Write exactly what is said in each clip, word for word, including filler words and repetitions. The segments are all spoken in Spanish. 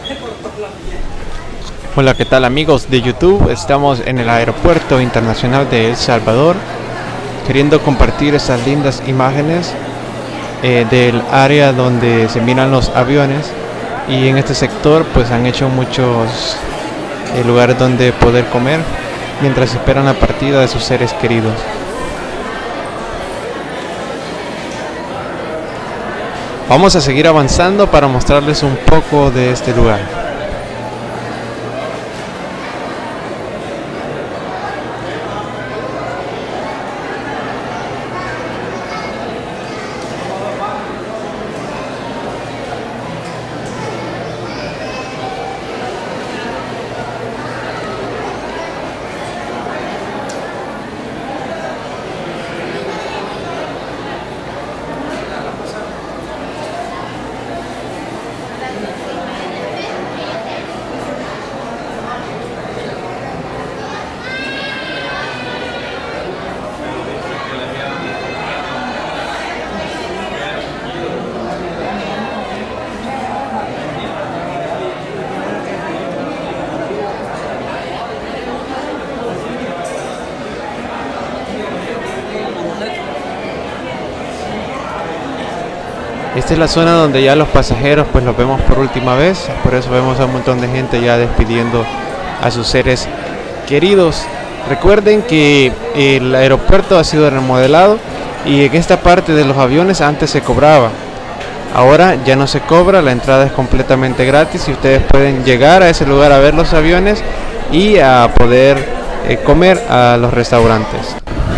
Hola, ¿qué tal amigos de YouTube? Estamos en el Aeropuerto Internacional de El Salvador, queriendo compartir estas lindas imágenes eh, del área donde se miran los aviones. Y en este sector pues han hecho muchos eh, lugares donde poder comer mientras esperan la partida de sus seres queridos. Vamos a seguir avanzando para mostrarles un poco de este lugar. Esta es la zona donde ya los pasajeros pues los vemos por última vez, por eso vemos a un montón de gente ya despidiendo a sus seres queridos. Recuerden que el aeropuerto ha sido remodelado y en esta parte de los aviones antes se cobraba. Ahora ya no se cobra, la entrada es completamente gratis y ustedes pueden llegar a ese lugar a ver los aviones y a poder eh, comer a los restaurantes.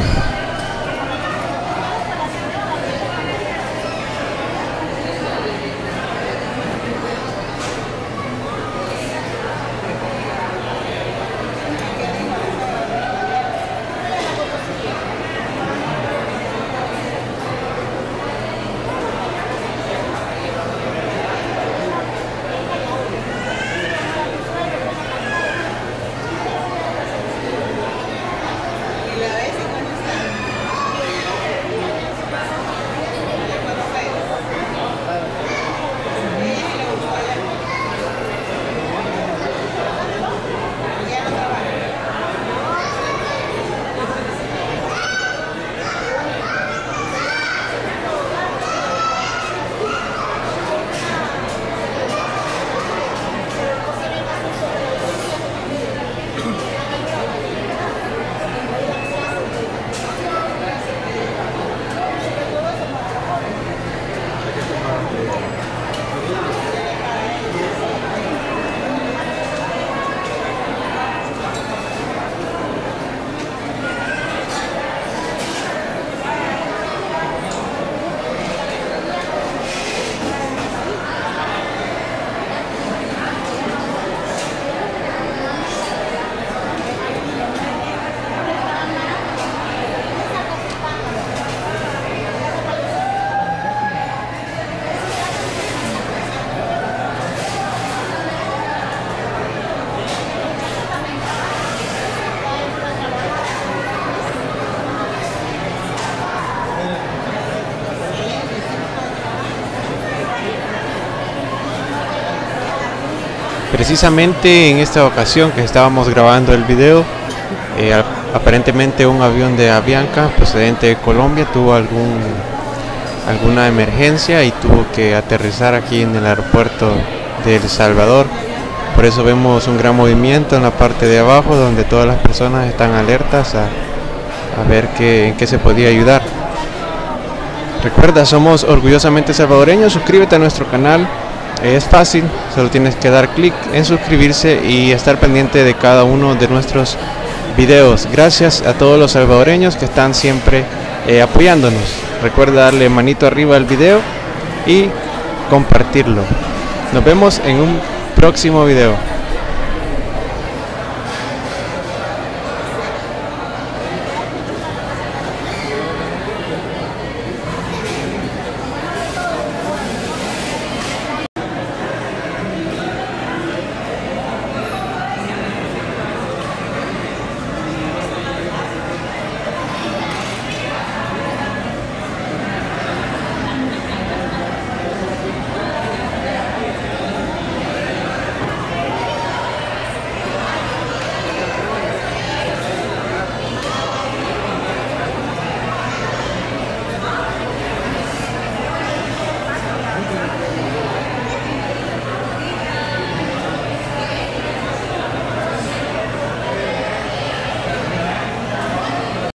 Precisamente en esta ocasión que estábamos grabando el video, eh, aparentemente un avión de Avianca procedente de Colombia tuvo algún alguna emergencia y tuvo que aterrizar aquí en el aeropuerto de El Salvador. Por eso vemos un gran movimiento en la parte de abajo, donde todas las personas están alertas a, a ver qué, en qué se podía ayudar. Recuerda, somos orgullosamente salvadoreños. Suscríbete a nuestro canal. Es fácil, solo tienes que dar clic en suscribirse y estar pendiente de cada uno de nuestros videos. Gracias a todos los salvadoreños que están siempre eh, apoyándonos. Recuerda darle manito arriba al video y compartirlo. Nos vemos en un próximo video.